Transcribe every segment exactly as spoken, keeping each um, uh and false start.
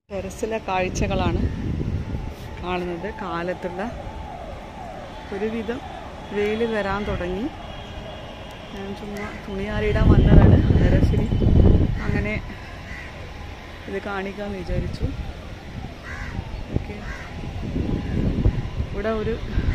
ടെറസിലെ കാഴ്ചകളാണ് കാണുന്നത്. കാലത്തുള്ള ഒരുവിധം വെയിൽ വരാൻ തുടങ്ങി. ഞാൻ ചുമ്മാ തുണിയാറിയിടാൻ വന്നതാണ് ടെറസിൽ. അങ്ങനെ ഇത് കാണിക്കാമെന്ന് വിചാരിച്ചു. ഓക്കെ, ഇവിടെ ഒരു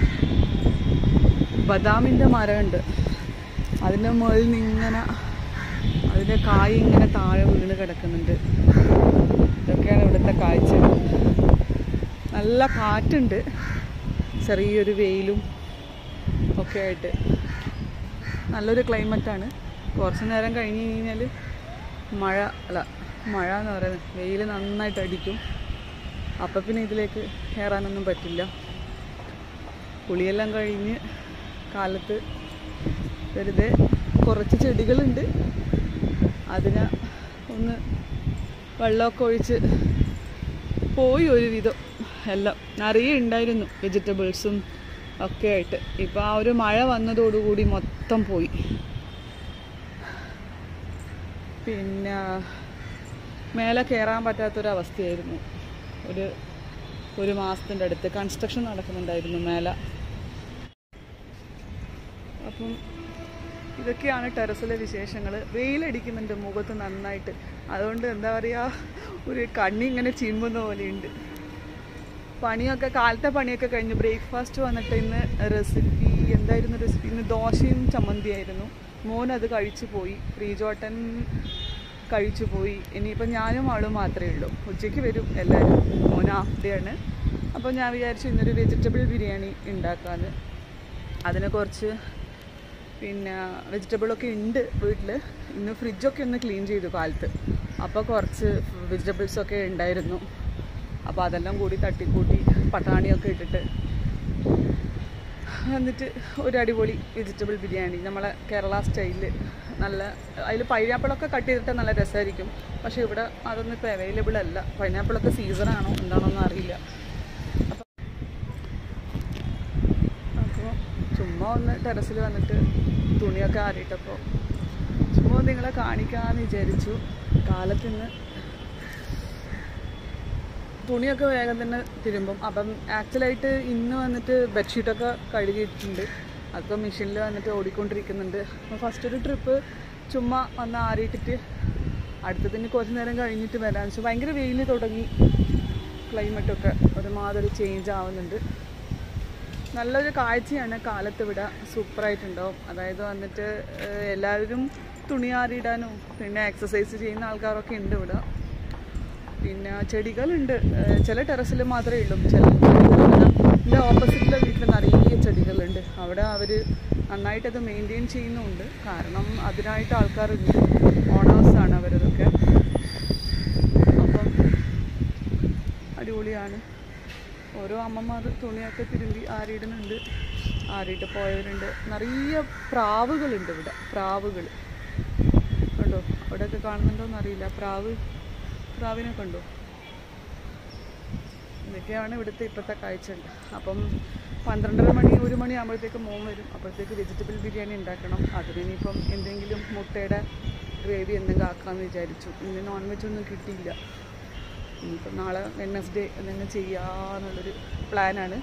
ബദാമിൻ്റെ മരമുണ്ട്. അതിൻ്റെ മുകളിൽ നിന്ന് ഇങ്ങനെ അതിൻ്റെ കായ് ഇങ്ങനെ താഴെ വീണ് കിടക്കുന്നുണ്ട്. ഇതൊക്കെയാണ് ഇവിടുത്തെ കാഴ്ചകൾ. നല്ല കാറ്റുണ്ട്, ചെറിയൊരു വെയിലും ഒക്കെ ആയിട്ട് നല്ലൊരു ക്ലൈമറ്റാണ്. കുറച്ച് നേരം കഴിഞ്ഞ് കഴിഞ്ഞാൽ മഴ അല്ല മഴ എന്ന് പറയുന്നത് വെയിൽ നന്നായിട്ട് അടിക്കും. അപ്പം പിന്നെ ഇതിലേക്ക് കയറാനൊന്നും പറ്റില്ല. കുളിയെല്ലാം കഴിഞ്ഞ് കാലത്ത് വെറുതെ കുറച്ച് ചെടികളുണ്ട്, അതിന് ഒന്ന് വെള്ളമൊക്കെ ഒഴിച്ച് പോയി. ഒരുവിധം എല്ലാം നിറയെ ഉണ്ടായിരുന്നു, വെജിറ്റബിൾസും ഒക്കെ ആയിട്ട്. ഇപ്പോൾ ആ ഒരു മഴ വന്നതോടുകൂടി മൊത്തം പോയി. പിന്നെ മേലെ കയറാൻ പറ്റാത്തൊരവസ്ഥയായിരുന്നു. ഒരു ഒരു മാസത്തിൻ്റെ അടുത്ത് കൺസ്ട്രക്ഷൻ നടക്കുന്നുണ്ടായിരുന്നു മേലെ. അപ്പം ഇതൊക്കെയാണ് ടെറസിലെ വിശേഷങ്ങൾ. വെയിലടിക്കുന്നുണ്ട് മുഖത്ത് നന്നായിട്ട്. അതുകൊണ്ട് എന്താ പറയുക, ഒരു കണ്ണി ഇങ്ങനെ ചിമ്മുന്ന പോലെയുണ്ട്. പണിയൊക്കെ കാലത്തെ പണിയൊക്കെ കഴിഞ്ഞു. ബ്രേക്ക്ഫാസ്റ്റ് വന്നിട്ട് ഇന്ന് റെസിപ്പി എന്തായിരുന്നു? റെസിപ്പി ഇന്ന് ദോശയും ചമ്മന്തിയായിരുന്നു. മോൻ അത് കഴിച്ചു പോയി, പ്രീജോട്ടൻ കഴിച്ചു പോയി. ഇനിയിപ്പം ഞാനും ആളും മാത്രമേ ഉള്ളൂ. ഉച്ചയ്ക്ക് വരും എല്ലാവരും. മോൻ ഹാഫ് ഡേ ആണ്. അപ്പോൾ ഞാൻ വിചാരിച്ചു ഇന്നൊരു വെജിറ്റബിൾ ബിരിയാണി ഉണ്ടാക്കാമെന്ന്. അതിനെ കുറച്ച് പിന്നെ വെജിറ്റബിളൊക്കെ ഉണ്ട് വീട്ടിൽ. ഇന്ന് ഫ്രിഡ്ജൊക്കെ ഒന്ന് ക്ലീൻ ചെയ്തു കാലത്ത്. അപ്പോൾ കുറച്ച് വെജിറ്റബിൾസൊക്കെ ഉണ്ടായിരുന്നു. അപ്പോൾ അതെല്ലാം കൂടി തട്ടിക്കൂട്ടി പട്ടാണിയൊക്കെ ഇട്ടിട്ട് എന്നിട്ട് ഒരു അടിപൊളി വെജിറ്റബിൾ ബിരിയാണി നമ്മളെ കേരള സ്റ്റൈലിൽ. നല്ല അതിൽ പൈനാപ്പിളൊക്കെ കട്ട് ചെയ്തിട്ട് നല്ല രസമായിരിക്കും. പക്ഷേ ഇവിടെ അതൊന്നും ഇപ്പോൾ അവൈലബിൾ അല്ല. പൈനാപ്പിളൊക്കെ സീസണാണോ എന്താണോന്നും അറിയില്ല. അപ്പോൾ അപ്പോൾ ചുമ്മാ ഒന്ന് ടെറസിൽ വന്നിട്ട് തുണിയൊക്കെ ആറിയിട്ടപ്പോൾ ചുമ്മാ നിങ്ങളെ കാണിക്കാമെന്ന് വിചാരിച്ചു. കാലത്തിന്ന് തുണിയൊക്കെ വേഗം തന്നെ തിരുമ്പും. അപ്പം ആക്ച്വലായിട്ട് ഇന്ന് വന്നിട്ട് ബെഡ്ഷീറ്റൊക്കെ കഴുകിയിട്ടുണ്ട്. അതൊക്കെ മെഷീനിൽ വന്നിട്ട് ഓടിക്കൊണ്ടിരിക്കുന്നുണ്ട്. അപ്പോൾ ഫസ്റ്റ് ഒരു ട്രിപ്പ് ചുമ്മാ വന്ന് ആറിയിട്ടിട്ട് അടുത്തതിന് കുറച്ച് നേരം കഴിഞ്ഞിട്ട് വരാമെന്ന് വെച്ചാൽ ഭയങ്കര വെയിൽ തുടങ്ങി. ക്ലൈമറ്റൊക്കെ ഒരുമാതിരി ചേഞ്ച് ആവുന്നുണ്ട്. നല്ലൊരു കാഴ്ചയാണ് കാലത്ത് ഇവിടെ. സൂപ്പറായിട്ടുണ്ടാവും. അതായത് വന്നിട്ട് എല്ലാവരും തുണിയാറിയിടാനും പിന്നെ എക്സസൈസ് ചെയ്യുന്ന ആൾക്കാരൊക്കെ ഉണ്ട് ഇവിടെ. പിന്നെ ചെടികളുണ്ട്. ചില ടെറസിൽ മാത്രമേ ഉള്ളൂ. ചില ചെടികൾ എൻ്റെ ഓപ്പോസിറ്റിലെ വീട്ടിൽ നിറയെ ചെടികളുണ്ട്. അവിടെ അവർ നന്നായിട്ടത് മെയിൻറ്റെയിൻ ചെയ്യുന്നുണ്ട്. കാരണം അതിനായിട്ട് ആൾക്കാരുണ്ട്, ഓണേഴ്സാണ് അവരതൊക്കെ. അപ്പം അടിപൊളിയാണ്. ഓരോ അമ്മമാർ തുണിയൊക്കെ തിരുമ്പി ആറിയിടുന്നുണ്ട്. ആറിയിട്ട് പോയവരുണ്ട്. നിറയെ പ്രാവുകളുണ്ട് ഇവിടെ. പ്രാവുകൾ കണ്ടോ? അവിടെയൊക്കെ കാണുന്നുണ്ടോയെന്ന് അറിയില്ല. പ്രാവ് പ്രാവിനെ കണ്ടോ? ഇതൊക്കെയാണ് ഇവിടുത്തെ ഇപ്പോഴത്തെ കാഴ്ചകൾ. അപ്പം പന്ത്രണ്ടര മണി ഒരു മണി ആകുമ്പോഴത്തേക്ക് മോൻ വരും. അപ്പോഴത്തേക്ക് വെജിറ്റബിൾ ബിരിയാണി ഉണ്ടാക്കണം. അതിനിപ്പം എന്തെങ്കിലും മുട്ടയുടെ ഗ്രേവി എന്തെങ്കിലും ആക്കാമെന്ന് വിചാരിച്ചു. ഇന്ന് നോൺ വെജ് ഒന്നും കിട്ടിയില്ല. ഇനിയിപ്പം നാളെ വെഡ്നസ്ഡേ എന്തെങ്കിലും ചെയ്യാമെന്നുള്ളൊരു പ്ലാനാണ്.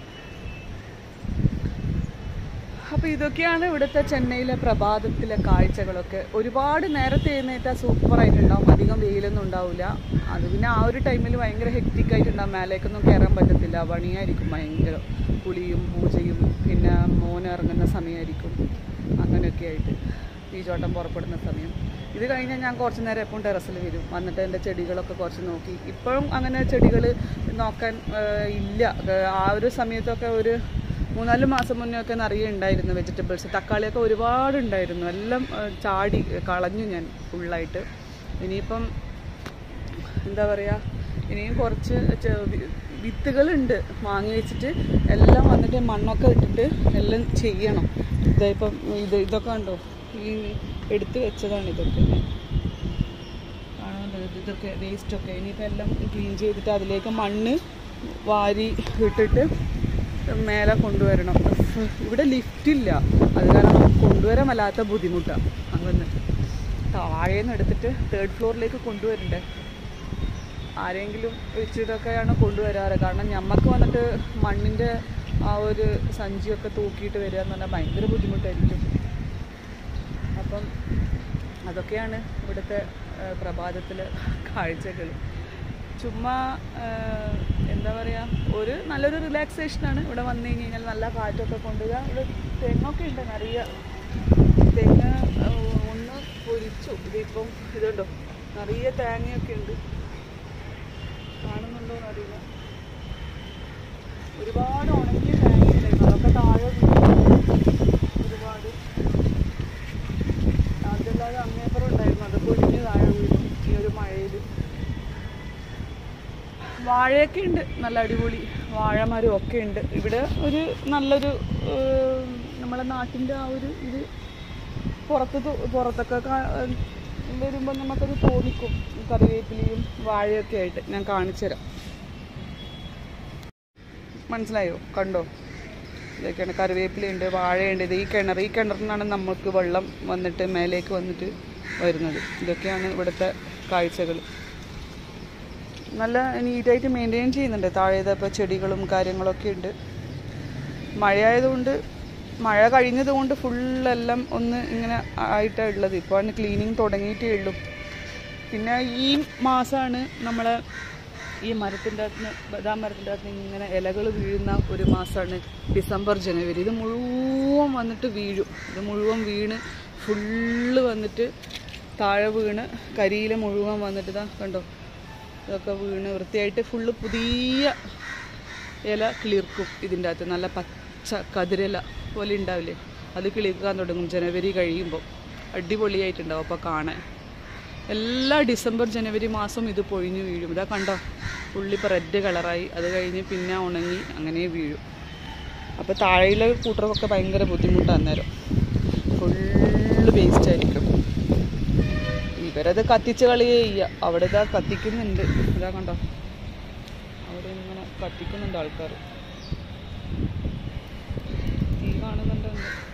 അപ്പോൾ ഇതൊക്കെയാണ് ഇവിടുത്തെ ചെന്നൈയിലെ പ്രഭാതത്തിലെ കാഴ്ചകളൊക്കെ. ഒരുപാട് നേരത്തെ എഴുന്നേറ്റാൽ സൂപ്പറായിട്ടുണ്ടാവും. അധികം വെയിലൊന്നും ഉണ്ടാവില്ല. അത് പിന്നെ ആ ഒരു ടൈമിൽ ഭയങ്കര ഹെക്റ്റിക്കായിട്ടുണ്ടാവും. മേലേക്കൊന്നും കയറാൻ പറ്റത്തില്ല. പണിയായിരിക്കും ഭയങ്കര. കുളിയും പൂജയും പിന്നെ മോൻ ഇറങ്ങുന്ന സമയമായിരിക്കും. അങ്ങനെയൊക്കെ ആയിട്ട് തീച്ചോട്ടം പുറപ്പെടുന്ന സമയം. ഇത് കഴിഞ്ഞാൽ ഞാൻ കുറച്ച് നേരം എപ്പോഴും ടെറസിൽ വരും. വന്നിട്ട് എൻ്റെ ചെടികളൊക്കെ കുറച്ച് നോക്കി. ഇപ്പോഴും അങ്ങനെ ചെടികൾ നോക്കാൻ ഇല്ല. ആ ഒരു സമയത്തൊക്കെ ഒരു മൂന്നാല് മാസം മുന്നേ ഒക്കെ നിറയെ ഉണ്ടായിരുന്നു വെജിറ്റബിൾസ്. തക്കാളിയൊക്കെ ഒരുപാടുണ്ടായിരുന്നു. എല്ലാം ചാടി കളഞ്ഞു ഞാൻ ഫുള്ളായിട്ട്. ഇനിയിപ്പം എന്താ പറയുക, ഇനിയും കുറച്ച് വിത്തുകളുണ്ട് വാങ്ങി വെച്ചിട്ട് എല്ലാം വന്നിട്ട് മണ്ണൊക്കെ ഇട്ടിട്ട് എല്ലാം ചെയ്യണം. ഇതായിപ്പം ഇത് ഇതൊക്കെ ഉണ്ടോ, ഈ എടുത്ത് വെച്ചതാണ് ഇതൊക്കെ. കാണാമല്ലോ, ഇതൊക്കെ വേസ്റ്റൊക്കെ. ഇനിയിപ്പോൾ എല്ലാം ക്ലീൻ ചെയ്തിട്ട് അതിലേക്ക് മണ്ണ് വാരി ഇട്ടിട്ട് മേലെ കൊണ്ടുവരണം. ഇവിടെ ലിഫ്റ്റില്ല, അത് കാരണം കൊണ്ടുവരാൻ വല്ലാത്ത ബുദ്ധിമുട്ടാണ്. അങ്ങനെ താഴേന്ന് എടുത്തിട്ട് തേർഡ് ഫ്ലോറിലേക്ക് കൊണ്ടുവരണ്ടേ. ആരെങ്കിലും വെച്ചിട്ടൊക്കെയാണ് കൊണ്ടുവരാറ്. കാരണം നമുക്ക് വന്നിട്ട് മണ്ണിൻ്റെ ആ ഒരു സഞ്ചിയൊക്കെ തൂക്കിയിട്ട് വരിക എന്ന് പറഞ്ഞാൽ ഭയങ്കര ബുദ്ധിമുട്ടായിരിക്കും. അപ്പം അതൊക്കെയാണ് ഇവിടുത്തെ പ്രഭാതത്തിലെ കാഴ്ചകൾ. ചുമ്മാ എന്താ പറയുക, ഒരു നല്ലൊരു റിലാക്സേഷനാണ് ഇവിടെ വന്നു കഴിഞ്ഞ് കഴിഞ്ഞാൽ. നല്ല കാറ്റൊക്കെ കൊണ്ടുവരിക. ഇവിടെ തെങ്ങൊക്കെ ഉണ്ട്, നിറയെ തെങ്ങ് ഒന്ന് പൊരിച്ചു. ഇതിപ്പം ഇതുണ്ടോ, നിറയെ തേങ്ങയൊക്കെ ഉണ്ട്. കാണുന്നുണ്ടോ എന്നറിയില്ല. ഒരുപാട് ഉണങ്ങിയ തേങ്ങ ഉണ്ടായിരുന്നു, അതൊക്കെ താഴെ ഒരുപാട്. അതല്ലാതെ അങ്ങേപ്പുറം ഉണ്ടായിരുന്നു, അത് പൊടിഞ്ഞ് താഴെ വീഴും ഈ ഒരു മഴയിൽ. വാഴയൊക്കെ ഉണ്ട്, നല്ല അടിപൊളി വാഴമരം ഒക്കെ ഉണ്ട് ഇവിടെ. ഒരു നല്ലൊരു നമ്മളെ നാട്ടിൻ്റെ ആ ഒരു ഇത് പുറത്ത് പുറത്തൊക്കെ വരുമ്പോൾ നമുക്കത് തോന്നിക്കും. കറിവേപ്പിലയും വാഴയൊക്കെ ആയിട്ട് ഞാൻ കാണിച്ചു തരാം. മനസ്സിലായോ? കണ്ടോ? ഇതൊക്കെയാണ്, കറിവേപ്പിലയുണ്ട്, വാഴയുണ്ട്. ഇത് ഈ കിണർ, ഈ കിണറിൽ നിന്നാണ് നമുക്ക് വെള്ളം വന്നിട്ട് മേലേക്ക് വന്നിട്ട് വരുന്നത്. ഇതൊക്കെയാണ് ഇവിടുത്തെ കാഴ്ചകൾ. നല്ല നീറ്റായിട്ട് മെയിൻറ്റെയിൻ ചെയ്യുന്നുണ്ട്. താഴേതപ്പോൾ ചെടികളും കാര്യങ്ങളൊക്കെ ഉണ്ട്. മഴയായതുകൊണ്ട്, മഴ കഴിഞ്ഞതുകൊണ്ട് ഫുള്ളെല്ലാം ഒന്ന് ഇങ്ങനെ ആയിട്ടാണ് ഉള്ളത്. ഇപ്പോൾ ക്ലീനിങ് തുടങ്ങിയിട്ടേ ഉള്ളൂ. പിന്നെ ഈ മാസമാണ് നമ്മളെ ഈ മരത്തിൻ്റെ അകത്ത്, ബദാം മരത്തിൻ്റെ അകത്ത് ഇങ്ങനെ ഇലകൾ വീഴുന്ന ഒരു മാസമാണ് ഡിസംബർ ജനുവരി. ഇത് മുഴുവൻ വന്നിട്ട് വീഴും. ഇത് മുഴുവൻ വീണ് ഫുള്ള് വന്നിട്ട് താഴെ വീണ് കരിയില മുഴുവൻ വന്നിട്ട് ഇതാ കണ്ടോ, ഇതൊക്കെ വീണ് വൃത്തിയായിട്ട് ഫുള്ള് പുതിയ ഇല കിളിർക്കും. ഇതിൻ്റെ അകത്ത് നല്ല പച്ച കതിരില പോലെ ഉണ്ടാവില്ലേ, അത് കിളിർക്കാൻ തുടങ്ങും ജനുവരി കഴിയുമ്പോൾ. അടിപൊളിയായിട്ടുണ്ടാവും അപ്പോൾ കാണാൻ. എല്ലാ ഡിസംബർ ജനുവരി മാസം ഇത് പൊഴിഞ്ഞ് വീഴും. ഇതാ കണ്ടോ, ഉള്ളിപ്പോൾ റെഡ് കളറായി, അത് കഴിഞ്ഞ് പിന്നെ ഉണങ്ങി അങ്ങനെ വീഴും. അപ്പോൾ താഴെയുള്ള കൂട്ടറൊക്കെ ഭയങ്കര ബുദ്ധിമുട്ടാണ്. അന്നേരം ഫുള്ള് വേസ്റ്റ് ആയിരിക്കും. ഇവരത് കത്തിച്ച് കളിയേ ചെയ്യുക. അവിടെ ഇതാ കത്തിക്കുന്നുണ്ട്, ഇതാ കണ്ടോ, അവിടെ ഇങ്ങനെ കത്തിക്കുന്നുണ്ട് ആൾക്കാർ. തീ കാണുന്നുണ്ട്.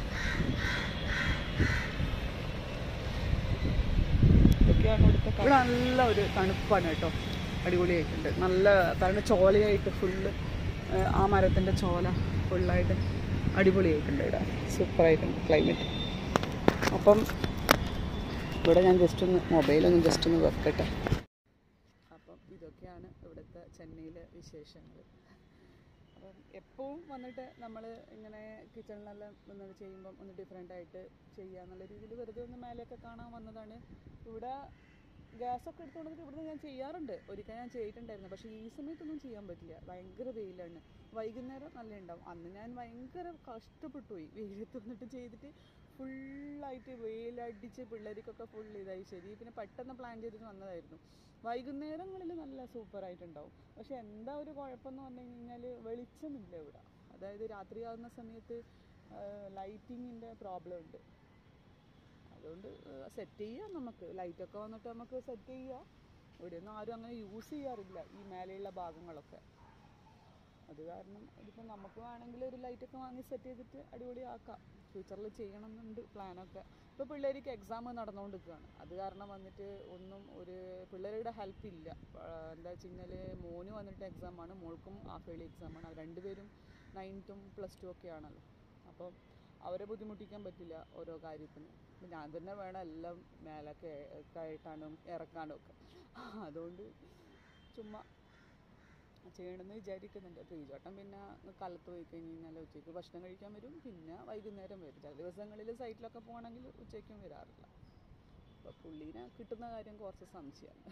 ഇതൊക്കെയാണ് ഇവിടുത്തെ. ഇവിടെ നല്ല ഒരു തണുപ്പാണ് കേട്ടോ, അടിപൊളിയായിട്ടുണ്ട്. നല്ല തണു ചോലയായിട്ട് ഫുള്ള് ആ മരത്തിൻ്റെ ചോല ഫുള്ളായിട്ട് അടിപൊളിയായിട്ടുണ്ട്. ഇവിടെ സൂപ്പറായിട്ടുണ്ട് ക്ലൈമറ്റ്. അപ്പം ഇവിടെ ഞാൻ ജസ്റ്റ് ഒന്ന് മൊബൈലൊന്ന് ജസ്റ്റ് ഒന്ന് വെക്കട്ടെ. അപ്പം ഇതൊക്കെയാണ് ഇവിടുത്തെ ചെന്നൈയിലെ വിശേഷങ്ങൾ. അപ്പം എപ്പോഴും വന്നിട്ട് നമ്മൾ ഇങ്ങനെ കിച്ചണിലെല്ലാം വന്നിട്ട് ചെയ്യുമ്പം ഒന്ന് ഡിഫറെൻ്റായിട്ട് ചെയ്യുക എന്നുള്ള രീതിയിൽ വെറുതെ ഒന്ന് മേലെയൊക്കെ കാണാൻ വന്നതാണ്. ഇവിടെ ഗ്യാസൊക്കെ എടുത്തുകൊണ്ട് വന്നിട്ട് ഇവിടുന്ന് ഞാൻ ചെയ്യാറുണ്ട്. ഒരിക്കൽ ഞാൻ ചെയ്തിട്ടുണ്ടായിരുന്നു, പക്ഷേ ഈ സമയത്തൊന്നും ചെയ്യാൻ പറ്റില്ല, ഭയങ്കര വെയിലാണ്. വൈകുന്നേരം നല്ല ഉണ്ടാവും. അന്ന് ഞാൻ ഭയങ്കര കഷ്ടപ്പെട്ടു പോയി വെയിലത്ത് വന്നിട്ട് ചെയ്തിട്ട്. ഫുള്ളായിട്ട് വെയിലടിച്ച് പിള്ളേർക്കൊക്കെ ഫുൾ ഇതായി. ശരി, പിന്നെ പെട്ടെന്ന് പ്ലാൻ ചെയ്തിട്ട് വന്നതായിരുന്നു. വൈകുന്നേരങ്ങളിൽ നല്ല സൂപ്പറായിട്ടുണ്ടാവും. പക്ഷെ എന്താ ഒരു കുഴപ്പമെന്ന് പറഞ്ഞു കഴിഞ്ഞാൽ വെളിച്ചമില്ല ഇവിടെ. അതായത് രാത്രിയാകുന്ന സമയത്ത് ലൈറ്റിങ്ങിൻ്റെ പ്രോബ്ലം ഉണ്ട്. അതുകൊണ്ട് സെറ്റ് ചെയ്യാം, നമുക്ക് ലൈറ്റൊക്കെ വന്നിട്ട് നമുക്ക് സെറ്റ് ചെയ്യാം. ഇവിടെയൊന്നും ആരും അങ്ങനെ യൂസ് ചെയ്യാറില്ല ഈ മേലെയുള്ള ഭാഗങ്ങളൊക്കെ. അത് കാരണം ഇതിപ്പോൾ നമുക്ക് വേണമെങ്കിൽ ഒരു ലൈറ്റൊക്കെ വാങ്ങി സെറ്റ് ചെയ്തിട്ട് അടിപൊളിയാക്കാം. ഫ്യൂച്ചറിൽ ചെയ്യണമെന്നുണ്ട് പ്ലാനൊക്കെ. ഇപ്പോൾ പിള്ളേർക്ക് എക്സാം നടന്നുകൊണ്ടിരിക്കുകയാണ്. അത് കാരണം വന്നിട്ട് ഒന്നും ഒരു പിള്ളേരുടെ ഹെൽപ്പ് ഇല്ല. എന്താ വെച്ച് കഴിഞ്ഞാൽ മോന് വന്നിട്ട് എക്സാമാണ്, മോൾക്കും ഹാഫ് ഇയർലി എക്സാമാണ്. അവർ രണ്ടുപേരും നയൻത്തും പ്ലസ് ടു ഒക്കെ ആണല്ലോ. അപ്പം അവരെ ബുദ്ധിമുട്ടിക്കാൻ പറ്റില്ല ഓരോ കാര്യത്തിന്. അപ്പം ഞാൻ തന്നെ വേണം എല്ലാം മേലൊക്കെ കയറ്റാനും ഇറക്കാനും ഒക്കെ. അതുകൊണ്ട് ചുമ്മാ ചെയ്യണമെന്ന് വിചാരിക്കുന്നുണ്ട്. പ്രീജോട്ടം പിന്നെ കാലത്ത് പോയി കഴിഞ്ഞ് കഴിഞ്ഞാൽ ഉച്ചയ്ക്ക് ഭക്ഷണം കഴിക്കാൻ വരും, പിന്നെ വൈകുന്നേരം വരും. ചില ദിവസങ്ങളിൽ സൈറ്റിലൊക്കെ പോകണമെങ്കിൽ ഉച്ചയ്ക്കും വരാറില്ല. അപ്പോൾ പുള്ളീനെ കിട്ടുന്ന കാര്യം കുറച്ച് സംശയമാണ്.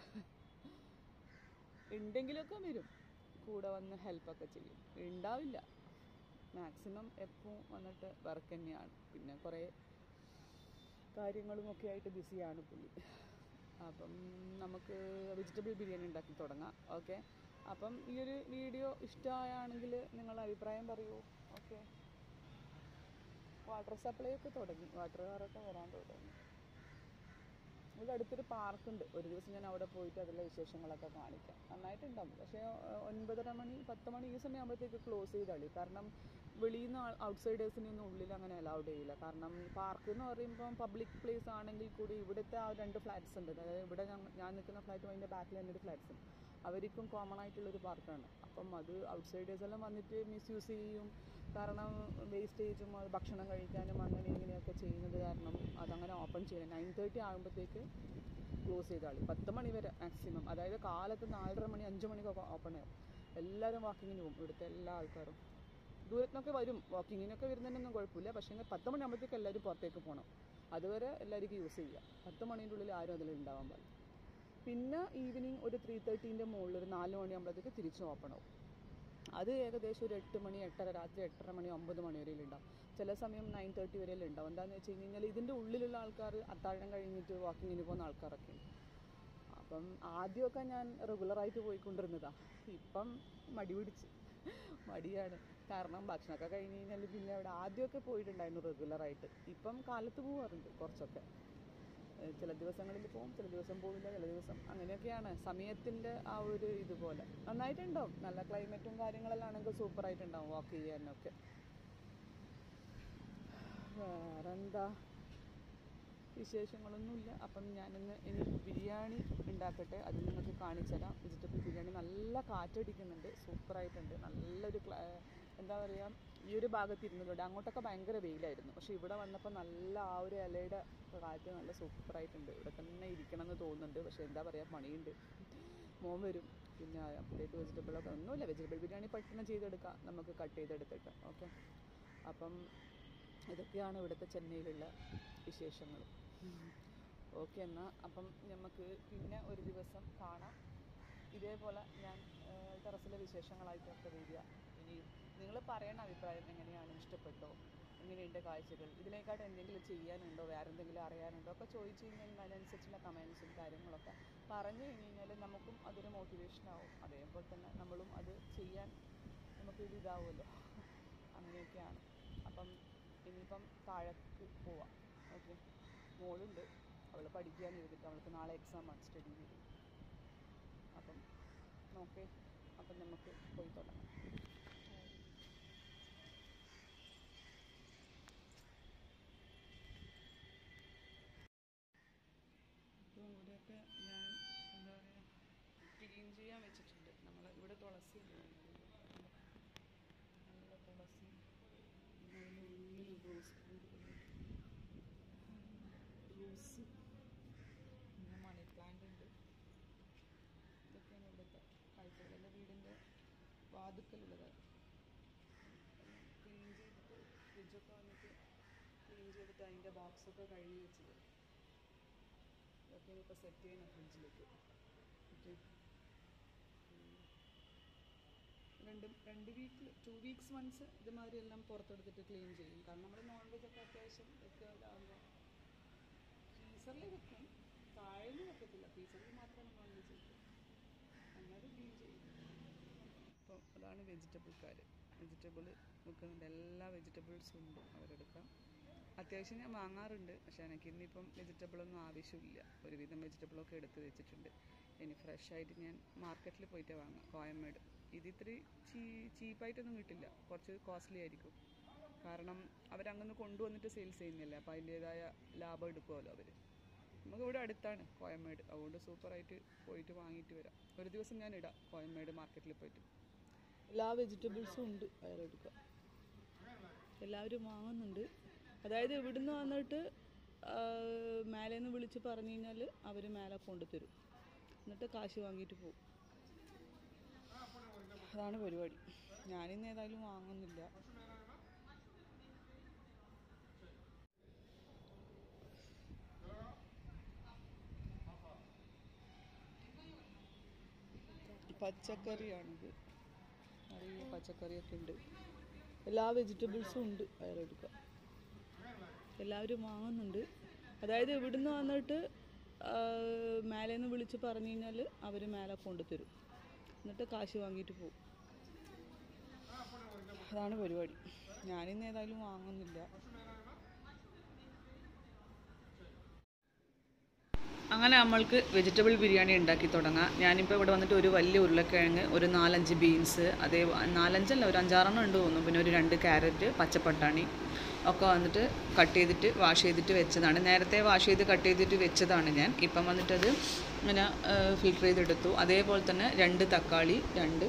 ഉണ്ടെങ്കിലൊക്കെ വരും, കൂടെ വന്ന് ഹെൽപ്പൊക്കെ ചെയ്യും. ഉണ്ടാവില്ല, മാക്സിമം എപ്പോൾ വന്നിട്ട് വർക്ക് തന്നെയാണ്. പിന്നെ കുറേ കാര്യങ്ങളുമൊക്കെ ആയിട്ട് ബിസിയാണ് പുള്ളി. അപ്പം നമുക്ക് വെജിറ്റബിൾ ബിരിയാണി ഉണ്ടാക്കി തുടങ്ങാം. ഓക്കെ, അപ്പം ഈ ഒരു വീഡിയോ ഇഷ്ടമായാണെങ്കിൽ നിങ്ങൾ അഭിപ്രായം പറയൂ. ഓക്കെ, വാട്ടർ സപ്ലൈ ഒക്കെ തുടങ്ങി, വാട്ടർ കാറൊക്കെ വരാൻ തുടങ്ങി. ഇവിടെ അടുത്തൊരു പാർക്കുണ്ട്. ഒരു ദിവസം ഞാൻ അവിടെ പോയിട്ട് അതിലെ വിശേഷങ്ങളൊക്കെ കാണിക്കാം. നന്നായിട്ടുണ്ടാവും. പക്ഷേ ഒൻപതര മണി പത്ത് മണി ഈ സമയമാകുമ്പോഴത്തേക്ക് ക്ലോസ് ചെയ്താളി. കാരണം വെളിയിൽ നിന്ന് ഔട്ട്സൈഡേഴ്സിനെ ഒന്നും ഉള്ളിൽ അങ്ങനെ അലൗഡ് ചെയ്യില്ല. കാരണം പാർക്ക് എന്ന് പറയുമ്പം പബ്ലിക് പ്ലേസ് ആണെങ്കിൽ കൂടി ഇവിടുത്തെ ആ രണ്ട് ഫ്ലാറ്റ്സ് ഉണ്ട്. അതായത് ഇവിടെ ഞാൻ ഞാൻ നിൽക്കുന്ന ഫ്ലാറ്റും അതിൻ്റെ ബാക്കിൽ തന്നെ ഒരു ഫ്ലാറ്റ്സ് ഉണ്ട്. അവർക്കും കോമൺ ആയിട്ടുള്ളൊരു പാർക്കാണ്. അപ്പം അത് ഔട്ട്സൈഡേഴ്സ് എല്ലാം വന്നിട്ട് മിസ്യൂസ് ചെയ്യും. കാരണം വേസ്റ്റേജും അത് ഭക്ഷണം കഴിക്കാനും അങ്ങനെ ഇങ്ങനെയൊക്കെ ചെയ്യുന്നത് കാരണം അതങ്ങനെ ഓപ്പൺ ചെയ്യില്ല. നയൻ തേർട്ടി ആകുമ്പോഴത്തേക്ക് ക്ലോസ് ചെയ്താൽ പത്ത് മണി വരെ മാക്സിമം. അതായത് കാലത്ത് നാലര മണി അഞ്ച് മണിക്കൊക്കെ ഓപ്പൺ ആവും. എല്ലാവരും വാക്കിങ്ങിന് പോകും. ഇവിടുത്തെ എല്ലാ ആൾക്കാരും ദൂരത്തിനൊക്കെ വരും. വാക്കിങ്ങിനൊക്കെ വരുന്നതിനൊന്നും കുഴപ്പമില്ല. പക്ഷേ പത്ത് മണിയാകുമ്പോഴത്തേക്ക് എല്ലാവരും പുറത്തേക്ക് പോകണം. അതുവരെ എല്ലാവർക്കും യൂസ് ചെയ്യാം. പത്ത് മണീൻ്റെ ഉള്ളിൽ ആരും അതിൽ ഉണ്ടാവാൻ പാടില്ല. പിന്നെ ഈവനിങ് ഒരു ത്രീ തേർട്ടീൻ്റെ മുകളിൽ ഒരു നാല് മണിയാകുമ്പോഴത്തേക്ക് തിരിച്ച് ഓപ്പൺ ആവും. അത് ഏകദേശം ഒരു എട്ട് മണി എട്ടര രാത്രി എട്ടര മണി ഒമ്പത് മണി വരെയിൽ ഉണ്ടാവും. ചില സമയം നയൻ തേർട്ടി വരെയിൽ ഉണ്ടാവും. എന്താണെന്ന് വെച്ച് കഴിഞ്ഞ് കഴിഞ്ഞാൽ ഇതിൻ്റെ ഉള്ളിലുള്ള ആൾക്കാർ അത്താഴം കഴിഞ്ഞിട്ട് വാക്കിങ്ങിന് പോകുന്ന ആൾക്കാരൊക്കെ ഉണ്ട്. അപ്പം ആദ്യമൊക്കെ ഞാൻ റെഗുലറായിട്ട് പോയിക്കൊണ്ടിരുന്നതാണ്. ഇപ്പം മടി പിടിച്ച് മടിയാണ്. കാരണം ഭക്ഷണമൊക്കെ കഴിഞ്ഞ് കഴിഞ്ഞാൽ പിന്നെ അവിടെ ആദ്യമൊക്കെ പോയിട്ടുണ്ടായിരുന്നു റെഗുലറായിട്ട്. ഇപ്പം കാലത്ത് പോകാറുണ്ട് കുറച്ചൊക്കെ. ചില ദിവസങ്ങളിൽ പോകും, ചില ദിവസം പോവില്ല, ചില ദിവസം അങ്ങനെയൊക്കെയാണ്. സമയത്തിൻ്റെ ആ ഒരു ഇതുപോലെ നന്നായിട്ടുണ്ടാവും. നല്ല ക്ലൈമറ്റും കാര്യങ്ങളെല്ലാം ആണെങ്കിൽ സൂപ്പറായിട്ടുണ്ടാവും വാക്ക് ചെയ്യാനൊക്കെ. വേറെന്താ വിശേഷങ്ങളൊന്നുമില്ല. അപ്പം ഞാനിന്ന് ഇനി ബിരിയാണി ഉണ്ടാക്കട്ടെ. അത് നിങ്ങൾക്ക് കാണിച്ചു തരാം. വെജിറ്റബിൾ ബിരിയാണി നല്ല കാറ്റടിക്കുന്നുണ്ട്, സൂപ്പറായിട്ടുണ്ട്. നല്ലൊരു എന്താ പറയുക, ഈ ഒരു ഭാഗത്ത് ഇരുന്നതുകൊണ്ട് അങ്ങോട്ടൊക്കെ ഭയങ്കര വെയിലായിരുന്നു. പക്ഷേ ഇവിടെ വന്നപ്പോൾ നല്ല ആ ഒരു ഇലയുടെ കാറ്റ് നല്ല സൂപ്പറായിട്ടുണ്ട്. ഇവിടെ തന്നെ ഇരിക്കണം എന്ന് തോന്നുന്നുണ്ട്. പക്ഷേ എന്താ പറയുക, പണിയുണ്ട്. മോൻ വരും. പിന്നെ അപ്പോഴത്തേക്ക് വെജിറ്റബിളൊക്കെ ഒന്നുമില്ല. വെജിറ്റബിൾ ബിരിയാണി പെട്ടെന്ന് ചെയ്തെടുക്കാം, നമുക്ക് കട്ട് ചെയ്തെടുത്തിട്ട്. ഓക്കെ, അപ്പം ഇതൊക്കെയാണ് ഇവിടുത്തെ ചെന്നൈയിലുള്ള വിശേഷങ്ങൾ. ഓക്കെ, എന്നാൽ അപ്പം നമുക്ക് പിന്നെ ഒരു ദിവസം കാണാം. ഇതേപോലെ ഞാൻ ടെറസിലെ വിശേഷങ്ങളായിട്ടൊക്കെ വരിക. ഇനി നിങ്ങൾ പറയണ അഭിപ്രായം എങ്ങനെയാണ്, ഇഷ്ടപ്പെട്ടോ, എങ്ങനെയുണ്ട് കാഴ്ചകൾ, ഇതിനേക്കാട്ട് എന്തെങ്കിലും ചെയ്യാനുണ്ടോ, വേറെ എന്തെങ്കിലും അറിയാനുണ്ടോ ഒക്കെ ചോദിച്ചു കഴിഞ്ഞാൽ അതിനനുസരിച്ചുള്ള കമൻസും കാര്യങ്ങളൊക്കെ പറഞ്ഞു കഴിഞ്ഞ് കഴിഞ്ഞാൽ നമുക്കും അതൊരു മോട്ടിവേഷനാവും. അതേപോലെ തന്നെ നമ്മളും അത് ചെയ്യാൻ നമുക്കൊരു ഇതാവുമല്ലോ. അങ്ങനെയൊക്കെയാണ്. അപ്പം ഇനിയിപ്പം താഴേക്ക് പോവാം. ഓക്കെ, മോളുണ്ട്, അവൾ പഠിക്കാനിരുന്നിട്ട് അവൾക്ക് നാളെ എക്സാമാണ്, സ്റ്റഡി ചെയ്ത്. അപ്പം ഓക്കെ, അപ്പം നമുക്ക് പോയി തുടങ്ങാം. അപ്പോൾ ഇവിടെയൊക്കെ ഞാൻ എന്താ പറയുക ക്ലീൻ ചെയ്യാൻ വെച്ചിട്ടുണ്ട്. നമ്മൾ ഇവിടെ തുളസി നല്ല തുളസി, പിന്നെ അതിൻ്റെ ഉള്ളിൽ റോസ് റോസ്, പിന്നെ മണി പ്ലാന്റ് ഉണ്ട്. ഇതൊക്കെയാണ് ഇവിടുത്തെ കാഴ്ചകൾ. എൻ്റെ വീടിൻ്റെ വാതുക്കലുള്ളതാണ്. ക്ലീൻ ചെയ്തിട്ട് ഫ്രിഡ്ജൊക്കെ വന്നിട്ട് ക്ലീൻ ചെയ്തിട്ട് അതിൻ്റെ ബോക്സൊക്കെ കഴുകി വെച്ചത്. ഇതൊക്കെയാണ് ഇപ്പോൾ സെറ്റ് ചെയ്യണം ഫ്രിഡ്ജിലേക്ക്. ഓക്കെ, രണ്ട് രണ്ട് വീക്കിൽ ടു വീക്സ് വൺസ് ഇതുമാതിരി എല്ലാം പുറത്തെടുത്തിട്ട് ക്ലീൻ ചെയ്യും. കാരണം നമ്മൾ നോൺ വെജ് ഒക്കെ അത്യാവശ്യം വെക്കാതാകുമ്പോൾ ഫ്രീസറിൽ വെക്കും, താഴെയൊന്നും വെക്കത്തില്ല. ഫ്രീസറിൽ മാത്രമേ നോൺ വെജ് വെക്കും. അങ്ങനെ ക്ലീൻ ചെയ്യും. അപ്പോൾ അതാണ് വെജിറ്റബിൾക്കാർ. വെജിറ്റബിൾ വെക്കുന്നുണ്ട്, എല്ലാ വെജിറ്റബിൾസും ഉണ്ട് അവരെടുക്കാം. അത്യാവശ്യം ഞാൻ വാങ്ങാറുണ്ട്. പക്ഷേ എനിക്ക് ഇന്നിപ്പം വെജിറ്റബിളൊന്നും ആവശ്യമില്ല. ഒരുവിധം വെജിറ്റബിളൊക്കെ എടുത്ത് വെച്ചിട്ടുണ്ട്. ഇനി ഫ്രഷായിട്ട് ഞാൻ മാർക്കറ്റിൽ പോയിട്ട് വാങ്ങാം. കോയമ്മേട് ഇത് ഇത്തിരി ചീ ചീപ്പായിട്ടൊന്നും കിട്ടില്ല, കുറച്ച് കോസ്റ്റ്ലി ആയിരിക്കും. കാരണം അവരങ്ങനെ കൊണ്ടുവന്നിട്ട് സെയിൽസ് ചെയ്യുന്നില്ല. അപ്പോൾ അതിൻ്റേതായ ലാഭം എടുക്കുമല്ലോ അവർ. നമുക്കിവിടെ അടുത്താണ് കോയമ്മേട്, അതുകൊണ്ട് സൂപ്പറായിട്ട് പോയിട്ട് വാങ്ങിയിട്ട് വരാം. ഒരു ദിവസം ഞാൻ ഇടാം കോയമ്മേട് മാർക്കറ്റിൽ പോയിട്ട്. എല്ലാ വെജിറ്റബിൾസും ഉണ്ട് അയാളെടുക്കുക. എല്ലാവരും വാങ്ങുന്നുണ്ട്. അതായത് ഇവിടുന്ന് വന്നിട്ട് മേലേന്ന് വിളിച്ച് പറഞ്ഞു കഴിഞ്ഞാൽ അവർ മേലെ കൊണ്ടുതരും, എന്നിട്ട് കാശ് വാങ്ങിയിട്ട് പോകും. അതാണ് പരിപാടി. ഞാനിന്ന് ഏതായാലും വാങ്ങുന്നില്ല. പച്ചക്കറിയാണിത്, നിറയെ പച്ചക്കറിയൊക്കെ ഉണ്ട്. എല്ലാ വെജിറ്റബിൾസും ഉണ്ട് അയാളെടുക്കുക. എല്ലാവരും വാങ്ങുന്നുണ്ട്. അതായത് ഇവിടുന്ന് വന്നിട്ട് മേലേന്ന് വിളിച്ച് പറഞ്ഞു കഴിഞ്ഞാൽ അവർ മേലെ കൊണ്ടുതരും, എന്നിട്ട് കാശ് വാങ്ങിയിട്ട് പോകും. അതാണ് പരിപാടി. ഞാനിന്ന് ഏതായാലും വാങ്ങുന്നില്ല. അങ്ങനെ നമ്മൾക്ക് വെജിറ്റബിൾ ബിരിയാണി ഉണ്ടാക്കി തുടങ്ങാം. ഞാനിപ്പോൾ ഇവിടെ വന്നിട്ട് ഒരു വലിയ ഉരുളക്കിഴങ്ങ്, ഒരു നാലഞ്ച് ബീൻസ്, അതേ നാലഞ്ചല്ല ഒരു അഞ്ചാറെണ്ണം ഉണ്ട് തോന്നുന്നു, പിന്നെ ഒരു രണ്ട് ക്യാരറ്റ്, പച്ചപ്പട്ടാണി ഒക്കെ വന്നിട്ട് കട്ട് ചെയ്തിട്ട് വാഷ് ചെയ്തിട്ട് വെച്ചതാണ്. നേരത്തെ വാഷ് ചെയ്ത് കട്ട് ചെയ്തിട്ട് വെച്ചതാണ് ഞാൻ. ഇപ്പം വന്നിട്ടത് ഇങ്ങനെ ഫിൽറ്റർ ചെയ്തെടുത്തു. അതേപോലെ തന്നെ രണ്ട് തക്കാളി, രണ്ട്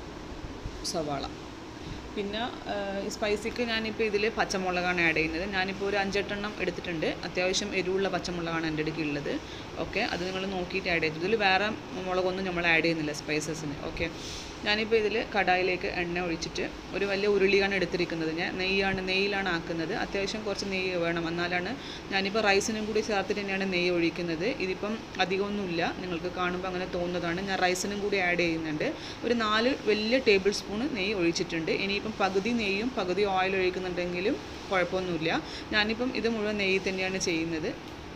സവാള. പിന്നെ സ്പൈസിക്ക് ഞാനിപ്പോൾ ഇതിൽ പച്ചമുളകാണ് ആഡ് ചെയ്യുന്നത്. ഞാനിപ്പോൾ ഒരു അഞ്ചെട്ടെണ്ണം എടുത്തിട്ടുണ്ട്. അത്യാവശ്യം എരിവുള്ള പച്ചമുളകാണ് എൻ്റെ അടുക്ക് ഉള്ളത്. ഓക്കെ, അത് നിങ്ങൾ നോക്കിയിട്ട് ആഡ് ചെയ്തു. ഇതിൽ വേറെ മുളകൊന്നും നമ്മൾ ആഡ് ചെയ്യുന്നില്ല സ്പൈസസിന്. ഓക്കെ, ഞാനിപ്പോൾ ഇതിൽ കടായിലേക്ക് എണ്ണ ഒഴിച്ചിട്ട് ഒരു വലിയ ഉരുളിയാണ് എടുത്തിരിക്കുന്നത്. ഞാൻ നെയ്യാണ് നെയ്യിലാണ് ആക്കുന്നത്. അത്യാവശ്യം കുറച്ച് നെയ്യ് വേണം, എന്നാലാണ്. ഞാനിപ്പോൾ റൈസിനും കൂടി ചേർത്തിട്ട് തന്നെയാണ് നെയ്യ് ഒഴിക്കുന്നത്. ഇതിപ്പം അധികമൊന്നുമില്ല, നിങ്ങൾക്ക് കാണുമ്പോൾ അങ്ങനെ തോന്നുന്നതാണ്. ഞാൻ റൈസിനും കൂടി ആഡ് ചെയ്യുന്നുണ്ട്. ഒരു നാല് വലിയ ടേബിൾ സ്പൂൺ നെയ്യ് ഒഴിച്ചിട്ടുണ്ട്. ഇനിയിപ്പം പകുതി നെയ്യും പകുതി ഓയിൽ ഒഴിക്കുന്നുണ്ടെങ്കിലും കുഴപ്പമൊന്നുമില്ല. ഞാനിപ്പം ഇത് മുഴുവൻ നെയ്യ് തന്നെയാണ് ചെയ്യുന്നത്.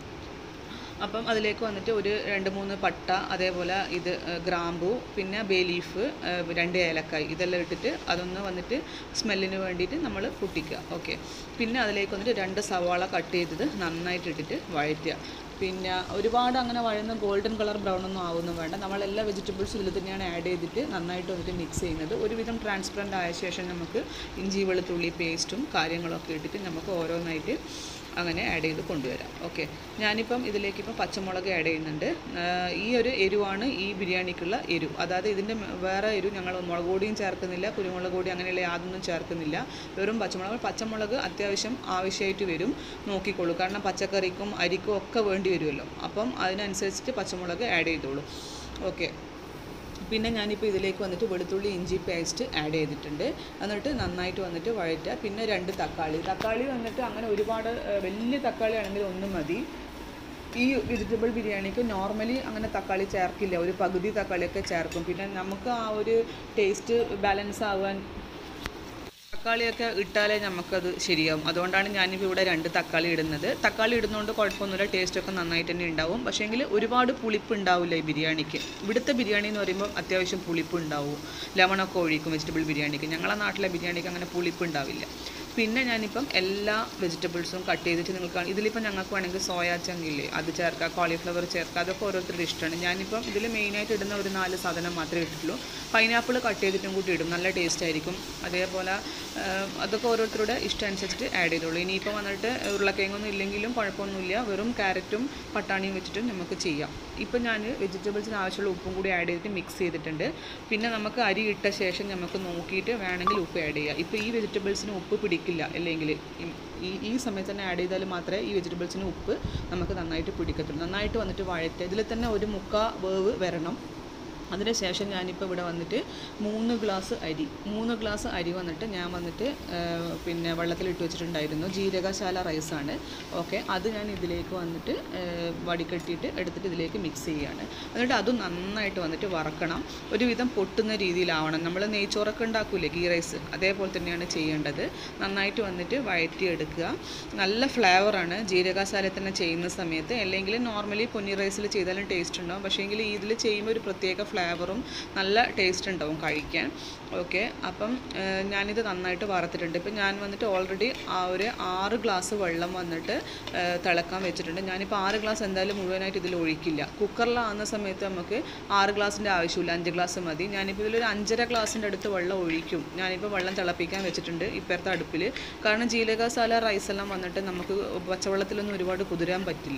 അപ്പം അതിലേക്ക് വന്നിട്ട് ഒരു രണ്ട് മൂന്ന് പട്ട, അതേപോലെ ഇത് ഗ്രാമ്പു, പിന്നെ ബേ ലീഫ്, രണ്ട് ഏലക്കായ്, ഇതെല്ലാം ഇട്ടിട്ട് അതൊന്ന് വന്നിട്ട് സ്മെല്ലിന് വേണ്ടിയിട്ട് നമ്മൾ പൊട്ടിക്കുക. ഓക്കെ, പിന്നെ അതിലേക്ക് വന്നിട്ട് രണ്ട് സവാള കട്ട് ചെയ്തത് നന്നായിട്ട് ഇട്ടിട്ട് വഴറ്റുക. പിന്നെ ഒരുപാട് അങ്ങനെ വഴന്ന ഗോൾഡൻ കളർ ബ്രൗൺ ഒന്നും ആവുന്നു വേണ്ട. നമ്മളെല്ലാ വെജിറ്റബിൾസും ഇതിൽ തന്നെയാണ് ആഡ് ചെയ്തിട്ട് നന്നായിട്ട് വന്നിട്ട് മിക്സ് ചെയ്യുന്നത്. ഒരുവിധം ട്രാൻസ്പെറൻ്റ് ആയ ശേഷം നമുക്ക് ഇഞ്ചി വെളുത്തുള്ളി പേസ്റ്റും കാര്യങ്ങളൊക്കെ ഇട്ടിട്ട് നമുക്ക് ഓരോന്നായിട്ട് അങ്ങനെ ആഡ് ചെയ്ത് കൊണ്ടുവരാം. ഓക്കെ, ഞാനിപ്പം ഇതിലേക്കിപ്പം പച്ചമുളക് ആഡ് ചെയ്യുന്നുണ്ട്. ഈ ഒരു എരിവാണ് ഈ ബിരിയാണിക്കുള്ള എരിവ്. അതായത് ഇതിൻ്റെ വേറെ എരിവ് ഞങ്ങൾ മുളക് പൊടിയും ചേർക്കുന്നില്ല, കുരുമുളക് പൊടി അങ്ങനെയുള്ള യാതൊന്നും ചേർക്കുന്നില്ല. വെറും പച്ചമുളക്. പച്ചമുളക് അത്യാവശ്യം ആവശ്യമായിട്ട് വരും, നോക്കിക്കോളൂ. കാരണം പച്ചക്കറിക്കും അരിക്കും ഒക്കെ വേണ്ടി വരുമല്ലോ. അപ്പം അതിനനുസരിച്ചിട്ട് പച്ചമുളക് ആഡ് ചെയ്തോളൂ. ഓക്കെ, പിന്നെ ഞാനിപ്പോൾ ഇതിലേക്ക് വന്നിട്ട് വെളുത്തുള്ളി ഇഞ്ചി പേസ്റ്റ് ആഡ് ചെയ്തിട്ടുണ്ട്. എന്നിട്ട് നന്നായിട്ട് വന്നിട്ട് വഴറ്റുക. പിന്നെ രണ്ട് തക്കാളി തക്കാളി വന്നിട്ട് അങ്ങനെ ഒരുപാട് വലിയ തക്കാളി ആണെങ്കിൽ ഒന്നും മതി. ഈ വെജിറ്റബിൾ ബിരിയാണിക്ക് നോർമലി അങ്ങനെ തക്കാളി ചേർക്കില്ല, ഒരു പകുതി തക്കാളിയൊക്കെ ചേർക്കും. പിന്നെ നമുക്ക് ആ ഒരു ടേസ്റ്റ് ബാലൻസ് ആവാൻ തക്കാളിയൊക്കെ ഇട്ടാലേ നമുക്കത് ശരിയാവും. അതുകൊണ്ടാണ് ഞാനിപ്പോൾ ഇവിടെ രണ്ട് തക്കാളി ഇടുന്നത്. തക്കാളി ഇടുന്നതുകൊണ്ട് കുഴപ്പമൊന്നുമില്ല, ടേസ്റ്റൊക്കെ നന്നായിട്ട് തന്നെ ഉണ്ടാവും. പക്ഷേങ്കിൽ ഒരുപാട് പുളിപ്പ് ഉണ്ടാവില്ല ഈ ബിരിയാണിക്ക്. ഇവിടുത്തെ ബിരിയാണി എന്ന് പറയുമ്പോൾ അത്യാവശ്യം പുളിപ്പ് ഉണ്ടാവും. ലെമണൊക്കെ ഒഴിക്കും വെജിറ്റബിൾ ബിരിയാണിക്ക്. ഞങ്ങളെ നാട്ടിലെ ബിരിയാണിക്ക് അങ്ങനെ പുളിപ്പ് ഉണ്ടാവില്ല. പിന്നെ ഞാനിപ്പം എല്ലാ വെജിറ്റബിൾസും കട്ട് ചെയ്തിട്ട് നിങ്ങൾക്ക് ഇതിലിപ്പം ഞങ്ങൾക്ക് വേണമെങ്കിൽ സോയാ ചങ്കില്ലേ അത് ചേർക്കുക, കോളിഫ്ലവർ ചേർക്കുക, അതൊക്കെ ഓരോരുത്തരുടെ ഇഷ്ടമാണ്. ഞാനിപ്പം ഇതിൽ മെയിനായിട്ട് ഇടുന്ന ഒരു നാല് സാധനം മാത്രമേ ഇട്ടിട്ടുള്ളൂ. പൈനാപ്പിൾ കട്ട് ചെയ്തിട്ടും കൂടി ഇടും, നല്ല ടേസ്റ്റ് ആയിരിക്കും. അതേപോലെ അതൊക്കെ ഓരോരുത്തരുടെ ഇഷ്ടം അനുസരിച്ചിട്ട് ആഡ് ചെയ്തോളൂ. ഇനിയിപ്പോൾ വന്നിട്ട് ഉരുളക്കിഴങ്ങൊന്നും ഇല്ലെങ്കിലും കുഴപ്പമൊന്നുമില്ല, വെറും ക്യാരറ്റും പട്ടാണിയും വെച്ചിട്ടും നമുക്ക് ചെയ്യാം. ഇപ്പം ഞാൻ വെജിറ്റബിൾസിന് ആവശ്യമുള്ള ഉപ്പും കൂടി ആഡ് ചെയ്തിട്ട് മിക്സ് ചെയ്തിട്ടുണ്ട്. പിന്നെ നമുക്ക് അരി ഇട്ട ശേഷം നമുക്ക് നോക്കിയിട്ട് വേണമെങ്കിൽ ഉപ്പ് ആഡ് ചെയ്യുക. ഇപ്പോൾ ഈ വെജിറ്റബിൾസിന് ഉപ്പ് പിടിക്കില്ല, അല്ലെങ്കിൽ ഈ ഈ സമയത്ത് തന്നെ ആഡ് ചെയ്താൽ മാത്രമേ ഈ വെജിറ്റബിൾസിന് ഉപ്പ് നമുക്ക് നന്നായിട്ട് പിടിക്കത്തുള്ളൂ. നന്നായിട്ട് വന്നിട്ട് വഴറ്റുക. ഇതിൽ തന്നെ ഒരു മുക്കാൽ വേവ് വരണം. അതിന് ശേഷം ഞാനിപ്പോൾ ഇവിടെ വന്നിട്ട് മൂന്ന് ഗ്ലാസ് അരി മൂന്ന് ഗ്ലാസ് അരി വന്നിട്ട് ഞാൻ വന്നിട്ട് പിന്നെ വെള്ളത്തിലിട്ട് വെച്ചിട്ടുണ്ടായിരുന്നു. ജീരകശാല റൈസാണ്. ഓക്കെ, അത് ഞാൻ ഇതിലേക്ക് വന്നിട്ട് വടിക്കെട്ടിയിട്ട് എടുത്തിട്ട് ഇതിലേക്ക് മിക്സ് ചെയ്യുകയാണ്. എന്നിട്ട് അതും നന്നായിട്ട് വന്നിട്ട് വറക്കണം. ഒരുവിധം പൊട്ടുന്ന രീതിയിലാവണം. നമ്മൾ നെയ്ച്ചോറൊക്കെ ഉണ്ടാക്കൂലേ ഗീ റൈസ്, അതേപോലെ തന്നെയാണ് ചെയ്യേണ്ടത്. നന്നായിട്ട് വന്നിട്ട് വഴറ്റിയെടുക്കുക. നല്ല ഫ്ലേവറാണ് ജീരകശാല തന്നെ ചെയ്യുന്ന സമയത്ത്. അല്ലെങ്കിൽ നോർമലി പൊന്നി റൈസിൽ ചെയ്താലും ടേസ്റ്റ് ഉണ്ടാവും. പക്ഷേ എങ്കിൽ ഇതിൽ ചെയ്യുമ്പോൾ ഒരു പ്രത്യേക ഫ്ലേവറും നല്ല ടേസ്റ്റ് ഉണ്ടാവും കഴിക്കാൻ. ഓക്കെ, അപ്പം ഞാനിത് നന്നായിട്ട് വറുത്തിട്ടുണ്ട്. ഇപ്പം ഞാൻ വന്നിട്ട് ഓൾറെഡി ആ ഒരു ആറ് ഗ്ലാസ് വെള്ളം വന്നിട്ട് തിളക്കാൻ വെച്ചിട്ടുണ്ട്. ഞാനിപ്പോൾ ആറ് ഗ്ലാസ് എന്തായാലും മുഴുവനായിട്ട് ഇതിൽ ഒഴിക്കില്ല. കുക്കറിലാകുന്ന സമയത്ത് നമുക്ക് ആറ് ഗ്ലാസിൻ്റെ ആവശ്യമില്ല, അഞ്ച് ഗ്ലാസ് മതി. ഞാനിപ്പോൾ ഇതിലൊരു അഞ്ചര ഗ്ലാസിൻ്റെ അടുത്ത് വെള്ളം ഒഴിക്കും. ഞാനിപ്പോൾ വെള്ളം തിളപ്പിക്കാൻ വെച്ചിട്ടുണ്ട് ഇപ്പുറത്തെ അടുപ്പിൽ. കാരണം ജീരകശാല റൈസെല്ലാം വന്നിട്ട് നമുക്ക് പച്ചവെള്ളത്തിലൊന്നും ഒരുപാട് കുതിരാൻ പറ്റില്ല.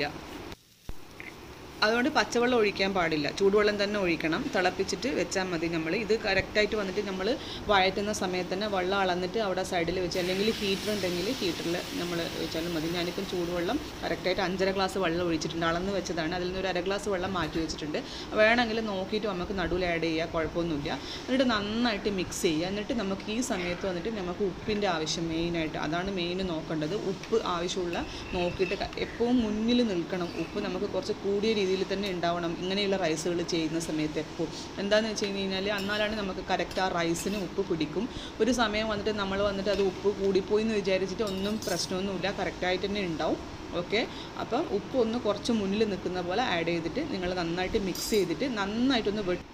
അതുകൊണ്ട് പച്ചവെള്ളം ഒഴിക്കാൻ പാടില്ല, ചൂടുവെള്ളം തന്നെ ഒഴിക്കണം. തിളപ്പിച്ചിട്ട് വെച്ചാൽ മതി. നമ്മൾ ഇത് കറക്റ്റായിട്ട് വന്നിട്ട് നമ്മൾ വഴറ്റുന്ന സമയത്ത് തന്നെ വെള്ളം അളന്നിട്ട് അവിടെ സൈഡിൽ വെച്ച്, അല്ലെങ്കിൽ ഹീറ്റർ ഉണ്ടെങ്കിൽ ഹീറ്ററിൽ നമ്മൾ വെച്ചാലും മതി. ഞാനിപ്പം ചൂടുവെള്ളം കറക്റ്റായിട്ട് അഞ്ചര ഗ്ലാസ് വെള്ളം ഒഴിച്ചിട്ടുണ്ട്, അളന്ന് വെച്ചതാണ്. അതിൽ നിന്ന് ഒരു അര ഗ്ലാസ് വെള്ളം മാറ്റി വെച്ചിട്ടുണ്ട്. വേണമെങ്കിൽ നോക്കിയിട്ട് നമുക്ക് നടുവിൽ ആഡ് ചെയ്യുക, കുഴപ്പമൊന്നുമില്ല. എന്നിട്ട് നന്നായിട്ട് മിക്സ് ചെയ്യുക. എന്നിട്ട് നമുക്ക് ഈ സമയത്ത് വന്നിട്ട് നമുക്ക് ഉപ്പിൻ്റെ ആവശ്യം മെയിനായിട്ട്, അതാണ് മെയിൻ നോക്കേണ്ടത്. ഉപ്പ് ആവശ്യമുള്ള നോക്കിയിട്ട് എപ്പോഴും മുന്നിൽ നിൽക്കണം. ഉപ്പ് നമുക്ക് കുറച്ച് കൂടിയ രീതിയിൽ തന്നെ ഉണ്ടാവണം ഇങ്ങനെയുള്ള റൈസുകൾ ചെയ്യുന്ന സമയത്ത്. എപ്പോൾ എന്താണെന്ന് വെച്ച് കഴിഞ്ഞ് കഴിഞ്ഞാൽ എന്നാലാണ് നമുക്ക് കറക്റ്റ് ആ റൈസിന് ഉപ്പ് പിടിക്കും. ഒരു സമയം വന്നിട്ട് നമ്മൾ വന്നിട്ട് അത് ഉപ്പ് കൂടിപ്പോയി എന്ന് വിചാരിച്ചിട്ട് ഒന്നും പ്രശ്നമൊന്നുമില്ല, കറക്റ്റായിട്ട് തന്നെ ഉണ്ടാവും. ഓക്കെ, അപ്പം ഉപ്പ് ഒന്ന് കുറച്ച് മുന്നിൽ നിൽക്കുന്ന പോലെ ആഡ് ചെയ്തിട്ട് നിങ്ങൾ നന്നായിട്ട് മിക്സ് ചെയ്തിട്ട് നന്നായിട്ടൊന്ന്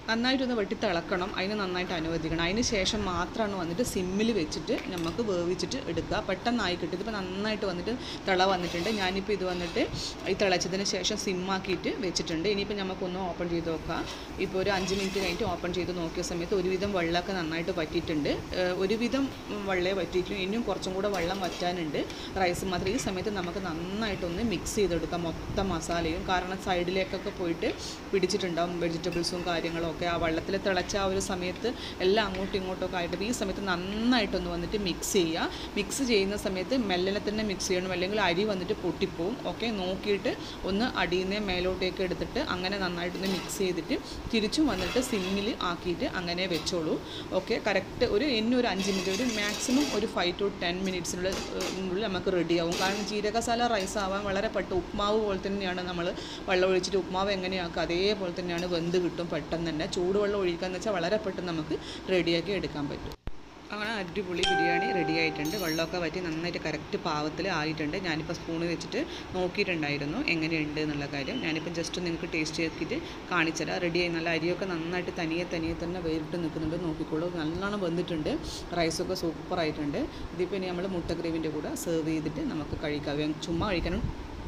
നന്നായിട്ടൊന്ന് വെട്ടി തിളക്കണം, അതിന് നന്നായിട്ട് അനുവദിക്കണം. അതിന് ശേഷം മാത്രമാണ് വന്നിട്ട് സിമ്മിൽ വെച്ചിട്ട് നമുക്ക് വേവിച്ചിട്ട് എടുക്കുക. പെട്ടെന്നായി കിട്ടും. ഇതിപ്പോൾ നന്നായിട്ട് വന്നിട്ട് തിള വന്നിട്ടുണ്ട്. ഞാനിപ്പോൾ ഇത് വന്നിട്ട് ഈ തിളച്ചതിന് ശേഷം സിമ്മാക്കിയിട്ട് വെച്ചിട്ടുണ്ട്. ഇനിയിപ്പോൾ നമുക്കൊന്ന് ഓപ്പൺ ചെയ്ത് നോക്കാം. ഇപ്പോൾ ഒരു അഞ്ച് മിനിറ്റ് കഴിഞ്ഞിട്ട് ഓപ്പൺ ചെയ്ത് നോക്കിയ സമയത്ത് ഒരുവിധം വെള്ളമൊക്കെ നന്നായിട്ട് വറ്റിയിട്ടുണ്ട്. ഒരുവിധം വെള്ളമേ വറ്റിയിട്ടുള്ളൂ. ഇനിയും കുറച്ചും കൂടെ വെള്ളം വറ്റാനുണ്ട്. റൈസ് മാത്രം ഈ സമയത്ത് നമുക്ക് നന്നായിട്ടൊന്ന് മിക്സ് ചെയ്തെടുക്കാം മൊത്തം മസാലയും. കാരണം സൈഡിലേക്കൊക്കെ പോയിട്ട് പിടിച്ചിട്ടുണ്ടാവും വെജിറ്റബിൾസും കാര്യങ്ങളും ഒക്കെ. ആ വെള്ളത്തിൽ തിളച്ച ആ ഒരു സമയത്ത് എല്ലാം അങ്ങോട്ടും ഇങ്ങോട്ടൊക്കെ ആയിട്ട് ഈ സമയത്ത് നന്നായിട്ടൊന്ന് വന്നിട്ട് മിക്സ് ചെയ്യുക. മിക്സ് ചെയ്യുന്ന സമയത്ത് മെല്ലനെ തന്നെ മിക്സ് ചെയ്യണം, അല്ലെങ്കിൽ അരി വന്നിട്ട് പൊട്ടിപ്പോവും. ഓക്കെ, നോക്കിയിട്ട് ഒന്ന് അടിയിൽ നിന്ന് മേലോട്ടേക്ക് എടുത്തിട്ട് അങ്ങനെ നന്നായിട്ടൊന്ന് മിക്സ് ചെയ്തിട്ട് തിരിച്ചും വന്നിട്ട് സിമ്മിൽ ആക്കിയിട്ട് അങ്ങനെ വെച്ചോളൂ. ഓക്കെ, കറക്റ്റ് ഒരു ഇനി ഒരു അഞ്ച് മിനിറ്റ് ഒരു മാക്സിമം ഒരു ഫൈവ് ടു ടെൻ മിനിറ്റ്സിനുള്ളിൽ നമുക്ക് റെഡിയാവും. കാരണം ജീരകസാല റൈസ് ആവാൻ വളരെ പെട്ടെന്ന് ഉപ്മാവ് പോലെ തന്നെയാണ്. നമ്മൾ വെള്ളം ഒഴിച്ചിട്ട് ഉപ്മാവ് എങ്ങനെയാക്കുക അതേപോലെ തന്നെയാണ്, വെന്ത് കിട്ടും പെട്ടെന്ന് തന്നെ. ചൂടുവെള്ളം ഒഴിക്കാന്ന് വെച്ചാൽ വളരെ പെട്ടെന്ന് നമുക്ക് റെഡിയാക്കി എടുക്കാൻ പറ്റും. അങ്ങനെ അടിപൊളി ബിരിയാണി റെഡി ആയിട്ടുണ്ട്. വെള്ളമൊക്കെ വറ്റി നന്നായിട്ട് കറക്റ്റ് പാവത്തിൽ ആയിട്ടുണ്ട്. ഞാനിപ്പോൾ സ്പൂണ് വെച്ചിട്ട് നോക്കിയിട്ടുണ്ടായിരുന്നു എങ്ങനെയുണ്ട് എന്നുള്ള കാര്യം. ഞാനിപ്പോൾ ജസ്റ്റ് നിങ്ങൾക്ക് ടേസ്റ്റ് ആക്കിയിട്ട് കാണിച്ചുതരാം. റെഡിയായി. നല്ല അരിയൊക്കെ നന്നായിട്ട് തനിയെ തനിയെ തന്നെ വേറിട്ട് നിൽക്കുന്നുണ്ട്. നോക്കിക്കോളൂ, നല്ലോണം വെന്തിട്ടുണ്ട്. റൈസൊക്കെ സൂപ്പറായിട്ടുണ്ട്. ഇതിപ്പോൾ ഇനി നമ്മൾ മുട്ട ഗ്രേവിൻ്റെ കൂടെ സെർവ് ചെയ്തിട്ട് നമുക്ക് കഴിക്കാം. ചുമ്മാ കഴിക്കാനും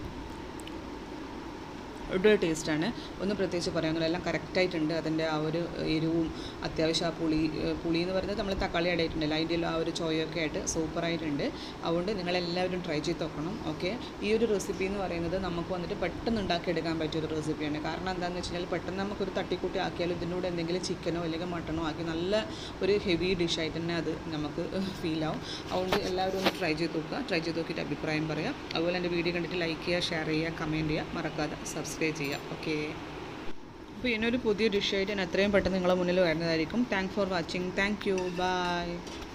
ഒരു ടേസ്റ്റാണ്. ഒന്നും പ്രത്യേകിച്ച് പറയാനുള്ള എല്ലാം കറക്റ്റായിട്ടുണ്ട്. അതിൻ്റെ ആ ഒരു എരിവും അത്യാവശ്യം ആ പുളി പുളി എന്ന് പറയുന്നത് നമ്മൾ തക്കാളി ഇടയിട്ടുണ്ടല്ലോ, അതിൻ്റെ ആ ഒരു ചോയൊക്കെ ആയിട്ട് സൂപ്പറായിട്ടുണ്ട്. അതുകൊണ്ട് നിങ്ങളെല്ലാവരും ട്രൈ ചെയ്ത് നോക്കണം. ഓക്കെ, ഈ ഒരു റെസിപ്പി എന്ന് പറയുന്നത് നമുക്ക് വന്നിട്ട് പെട്ടെന്ന് ഉണ്ടാക്കിയെടുക്കാൻ പറ്റിയൊരു റെസിപ്പിയാണ്. കാരണം എന്താണെന്ന് വെച്ച് കഴിഞ്ഞാൽ പെട്ടെന്ന് നമുക്കൊരു തട്ടിക്കൂട്ടി ആക്കിയാലും ഇതിനൂടെ എന്തെങ്കിലും ചിക്കനോ അല്ലെങ്കിൽ മട്ടണോ ആക്കി നല്ല ഒരു ഹെവി ഡിഷായിട്ട് തന്നെ അത് നമുക്ക് ഫീലാവും. അതുകൊണ്ട് എല്ലാവരും ഒന്ന് ട്രൈ ചെയ്ത് നോക്കുക. ട്രൈ ചെയ്ത് നോക്കിയിട്ട് അഭിപ്രായം പറയാം. അതുപോലെ എൻ്റെ വീഡിയോ കണ്ടിട്ട് ലൈക്ക് ചെയ്യുക, ഷെയർ ചെയ്യുക, കമൻറ്റ് ചെയ്യുക, മറക്കാതെ സബ്സ്ക്രൈബ് ചെയ്യാം. ഓക്കെ, അപ്പോൾ ഇതിനൊരു പുതിയ ഡിഷായിട്ട് ഞാൻ എത്രയും പെട്ടെന്ന് നിങ്ങളുടെ മുന്നിൽ വരുന്നതായിരിക്കും. Thank for watching. Thank you. By.